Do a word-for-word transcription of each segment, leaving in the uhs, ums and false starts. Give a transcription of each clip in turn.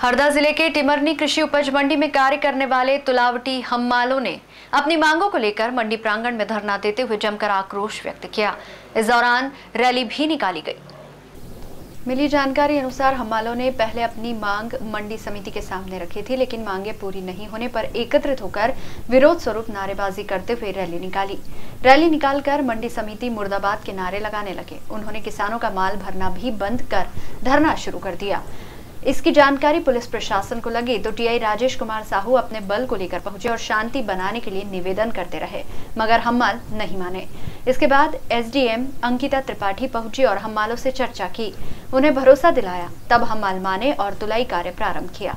हरदा जिले के टिमरनी कृषि उपज मंडी में कार्य करने वाले तुलावटी हम्मालों ने अपनी मांगों को लेकर मंडी प्रांगण में धरना देते हुए जमकर आक्रोश व्यक्त किया। इस दौरान रैली भी निकाली गई। मिली जानकारी अनुसार हम्मालों ने पहले अपनी मांग मंडी समिति के सामने रखी थी, लेकिन मांगे पूरी नहीं होने पर एकत्रित होकर विरोध स्वरूप नारेबाजी करते हुए रैली निकाली। रैली निकालकर मंडी समिति मुर्दाबाद के नारे लगाने लगे। उन्होंने किसानों का माल भरना भी बंद कर धरना शुरू कर दिया। इसकी जानकारी पुलिस प्रशासन को लगी तो टीआई राजेश कुमार साहू अपने बल को लेकर पहुंचे और शांति बनाने के लिए निवेदन करते रहे, मगर हम्माल नहीं माने। इसके बाद एसडीएम अंकिता त्रिपाठी पहुंची और हम्मालों से चर्चा की, उन्हें भरोसा दिलाया। तब हम्माल माने और तुलाई कार्य प्रारंभ किया।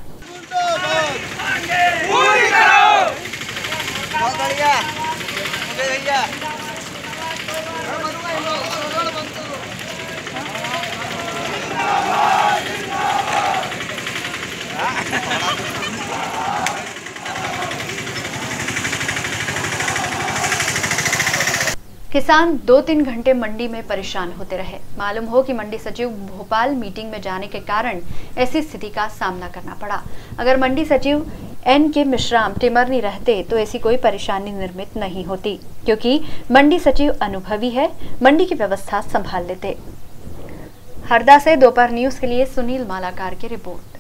किसान दो तीन घंटे मंडी में परेशान होते रहे। मालूम हो कि मंडी सचिव भोपाल मीटिंग में जाने के कारण ऐसी स्थिति का सामना करना पड़ा। अगर मंडी सचिव एन के मिश्राम टिमरनी रहते तो ऐसी कोई परेशानी निर्मित नहीं होती, क्योंकि मंडी सचिव अनुभवी है, मंडी की व्यवस्था संभाल लेते। हरदा से दोपहर न्यूज के लिए सुनील मालाकार की रिपोर्ट।